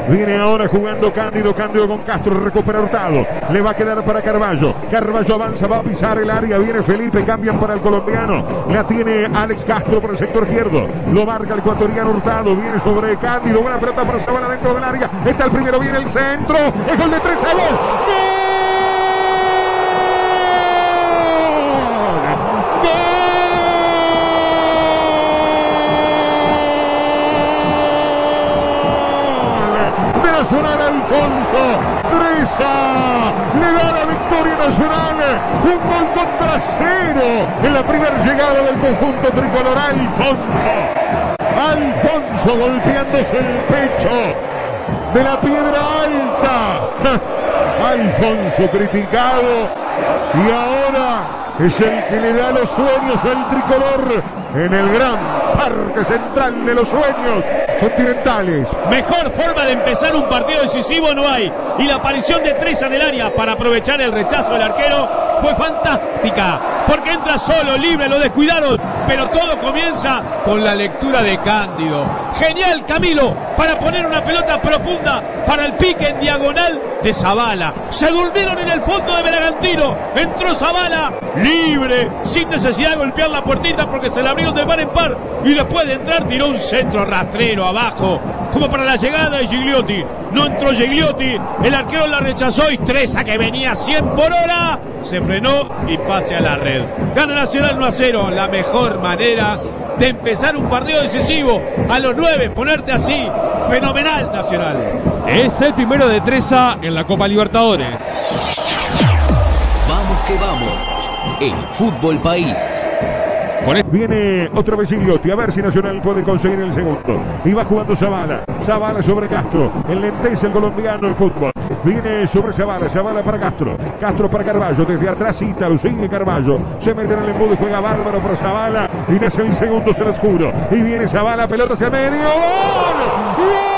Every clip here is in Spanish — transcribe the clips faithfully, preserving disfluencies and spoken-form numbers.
Viene ahora jugando Cándido, Cándido con Castro, recupera Hurtado, le va a quedar para Carballo, Carballo avanza, va a pisar el área, viene Felipe, cambian para el colombiano, la tiene Alex Castro por el sector izquierdo, lo marca el ecuatoriano Hurtado, viene sobre Cándido, buena pelota para Zavala dentro del área, está el primero, viene el centro, es gol de tres a gol, ¡gol! Nacional Alfonso Treza le da la victoria Nacional, un gol contra cero en la primera llegada del conjunto tricolor. Alfonso Alfonso golpeándose el pecho de la piedra alta. Alfonso criticado y ahora es el que le da los sueños al tricolor en el gran Parque Central de los Sueños Continentales. Mejor forma de empezar un partido decisivo no hay, y la aparición de Treza en el área para aprovechar el rechazo del arquero fue fantástica, porque entra solo, libre, lo descuidaron, pero todo comienza con la lectura de Cándido. Genial Camilo para poner una pelota profunda para el pique en diagonal de Zavala. Se durmieron en el fondo de Bragantino, entró Zavala libre, sin necesidad de golpear la puertita porque se la abrieron de par en par, y después de entrar tiró un centro rastrero abajo como para la llegada de Gigliotti. No entró Gigliotti, el arquero la rechazó y Treza, que venía a cien por hora, se frenó y pase a la red. Gana Nacional uno a cero, la mejor manera de empezar un partido decisivo a los nueve, ponerte así, fenomenal Nacional. Es el primero de Treza en la Copa Libertadores. Vamos que vamos, el Fútbol País. Viene otra vez Gigliotti, a ver si Nacional puede conseguir el segundo. Y va jugando Zavala, Zavala sobre Castro, enlentece el colombiano el fútbol. Viene sobre Zavala, Zavala para Castro, Castro para Carballo, desde atrás Ítalo, sigue Carballo, se mete en el embudo y juega bárbaro por Zavala, y nace el segundo, se los juro. Y viene Zavala, pelota hacia el medio, ¡gol! ¡Gol!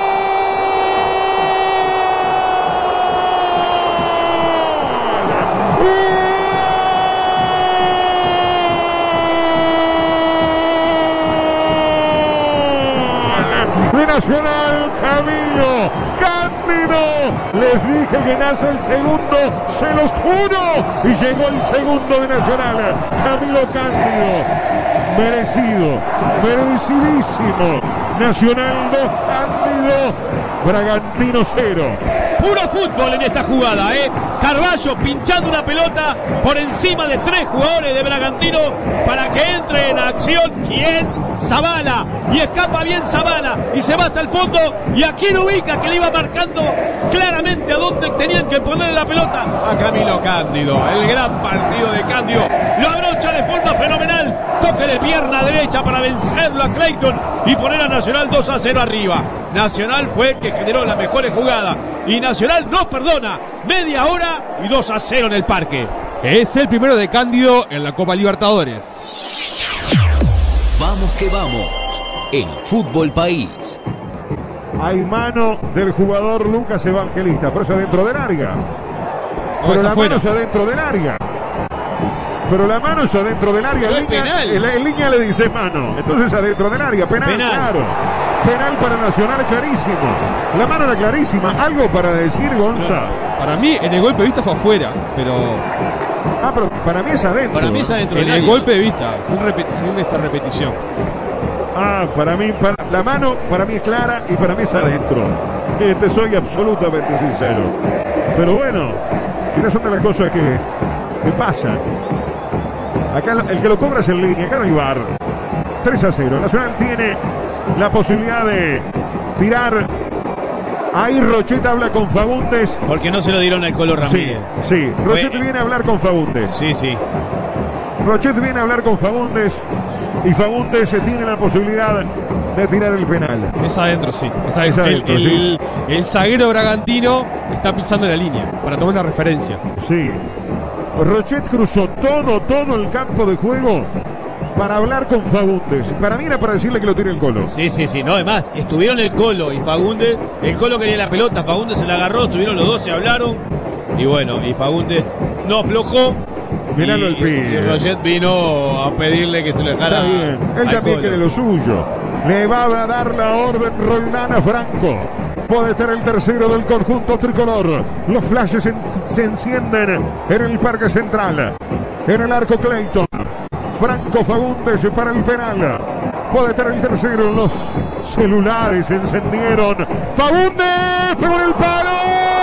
Nacional, Camilo Cándido, les dije que nace el segundo, se los juro, y llegó el segundo de Nacional, Camilo Cándido, merecido, merecidísimo. Nacional dos, Cándido, Bragantino cero. Puro fútbol en esta jugada, ¿eh? Carballo pinchando una pelota por encima de tres jugadores de Bragantino para que entre en acción. ¿Quién? Zavala, y escapa bien Zavala y se va hasta el fondo, y aquí lo ubica, que le iba marcando claramente a dónde tenían que ponerle la pelota a Camilo Cándido. El gran partido de Cándido, lo abrocha de forma fenomenal, toque de pierna derecha para vencerlo a Clayton y poner a Nacional dos a cero arriba. Nacional fue el que generó las mejores jugadas y Nacional no perdona, media hora y dos a cero en el Parque. Es el primero de Cándido en la Copa Libertadores. Vamos que vamos, el Fútbol País. Hay mano del jugador Lucas Evangelista, pero es adentro del área. Pero no, la afuera. mano es adentro del área. Pero la mano es adentro del área. En línea, en, en línea le dice mano. Entonces adentro del área. Penal, Penal. claro. Penal para Nacional, clarísimo. La mano era clarísima. Algo para decir, Gonza. Para mí, en el golpe de vista fue afuera, pero Ah, pero para mí es adentro. Para mí es adentro en del el área. golpe de vista, sin, repet- sin esta repetición. Ah, para mí, para, la mano para mí es clara y para mí es adentro. Eh, te soy absolutamente sincero. Pero bueno, estas son de las cosas que, que pasan. Acá lo- el que lo cobra es en línea, acá no hay V A R. tres a cero. Nacional tiene la posibilidad de tirar. Ahí Rochet habla con Fagundes. Porque no se lo dieron al Colo Sí, Ramírez. sí. Rochet Fue- viene a hablar con Fagundes. Sí, sí. Rochet viene a hablar con Fagundes y Fagundes tiene la posibilidad de tirar el penal. Es adentro, sí. Es Es adentro. adentro, el, sí. el- el zaguero bragantino está pisando la línea para tomar una referencia. Sí. Rochet cruzó todo, todo el campo de juego para hablar con Fagundes. Para mí era para decirle que lo tire el Colo. Sí, sí, sí, no, además, estuvieron el Colo y Fagundes, el Colo quería la pelota, Fagundes se la agarró, estuvieron los dos, se hablaron, y bueno, y Fagundes no aflojó, Miralo y, al pibe. y Rochet vino a pedirle que se lo dejara. Está bien. Él al también Colo. quiere lo suyo. Le va a dar la orden Roldán a Franco. Puede ser el tercero del conjunto tricolor. Los flashes en, se encienden en el Parque Central. En el arco Clayton. Franco Faúndez para el penal. Puede ser el tercero. Los celulares se encendieron. Faúndez por el palo.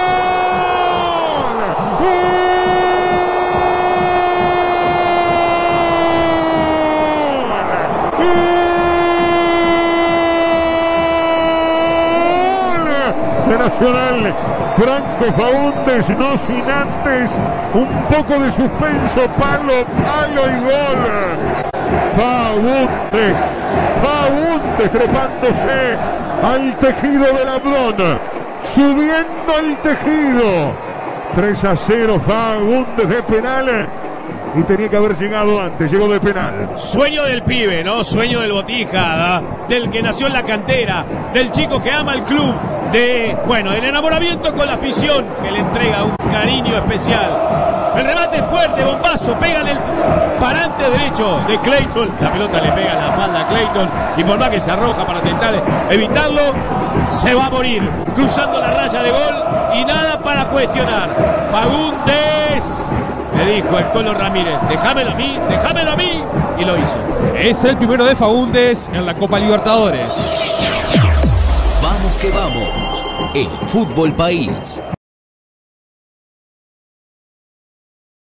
De Nacional, Franco Faúndez, no sin antes un poco de suspenso, palo, palo y gol. Faúndez, Faúndez trepándose al tejido del Abrón, subiendo el tejido. tres a cero, Faúndez de penal. Y tenía que haber llegado antes, llegó de penal. Sueño del pibe, ¿no? Sueño del Botija, ¿da? Del que nació en la cantera, del chico que ama el club, de, bueno, el enamoramiento con la afición que le entrega un cariño especial. El remate fuerte, bombazo, pega en el parante derecho de Clayton. La pelota le pega en la espalda a Clayton y por más que se arroja para intentar evitarlo, se va a morir cruzando la raya de gol y nada para cuestionar. Faúndez, le dijo el Colo Ramírez, déjamelo a mí, déjamelo a mí, y lo hizo. Es el primero de Faúndez en la Copa Libertadores. Vamos que vamos, el Fútbol País.